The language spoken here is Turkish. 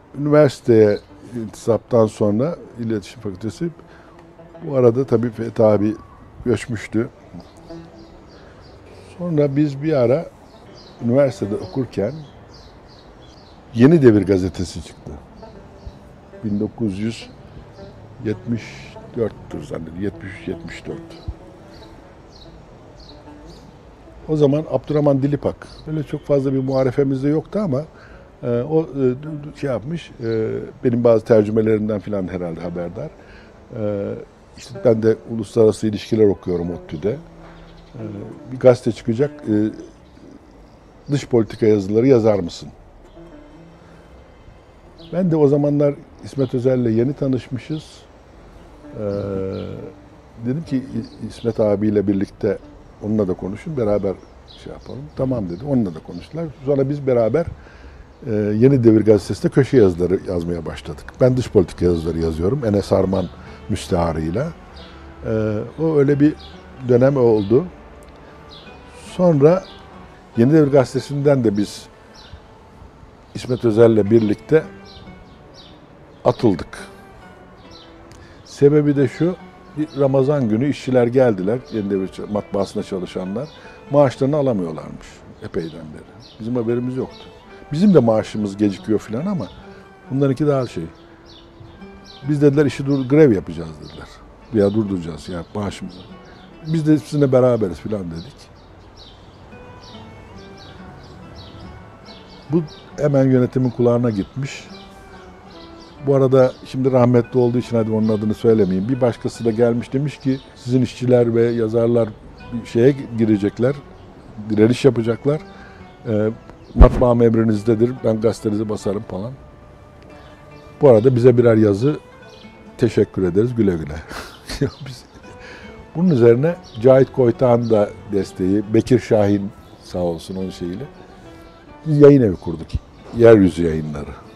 üniversiteye intisaptan sonra İletişim Fakültesi, bu arada tabii Fethi abi göçmüştü. Sonra biz bir ara üniversitede okurken Yeni Devir gazetesi çıktı. 1974'tür zannediyorum. 73-74. O zaman Abdurrahman Dilipak, öyle çok fazla bir muharefemiz de yoktu ama o şey yapmış, benim bazı tercümelerimden falan herhalde haberdar. İşte ben de uluslararası ilişkiler okuyorum ODTÜ'de. Bir gazete çıkacak, dış politika yazıları yazar mısın? Ben de o zamanlar İsmet Özel'le yeni tanışmışız. Dedim ki İsmet abiyle birlikte onunla da konuşun, beraber şey yapalım. Tamam dedi, onunla da konuştular. Sonra biz beraber Yeni Devir Gazetesi'nde köşe yazıları yazmaya başladık. Ben dış politika yazıları yazıyorum, Enes Arman müsteharıyla. O öyle bir dönem oldu. Sonra Yeni Devir Gazetesi'nden de biz İsmet Özel'le birlikte atıldık. Sebebi de şu, bir Ramazan günü işçiler geldiler, Yeni Devir matbaasında çalışanlar. Maaşlarını alamıyorlarmış epeyden beri. Bizim haberimiz yoktu. Bizim de maaşımız gecikiyor falan ama bunlarınki daha şey. Biz dediler işi grev yapacağız dediler. Veya durduracağız yani maaşımızı. Biz de sizinle beraberiz falan dedik. Bu hemen yönetimin kulağına gitmiş. Bu arada şimdi rahmetli olduğu için hadi onun adını söylemeyeyim. Bir başkası da gelmiş demiş ki sizin işçiler ve yazarlar bir şeye girecekler, direniş yapacaklar. Matbaam emrinizdedir, ben gazetenizi basarım falan. Bu arada bize birer yazı, teşekkür ederiz, güle güle. Bunun üzerine Cahit Koytağ'ın da desteği, Bekir Şahin sağ olsun onun şeyiyle. Biz yayın evi kurduk, Yeryüzü Yayınları.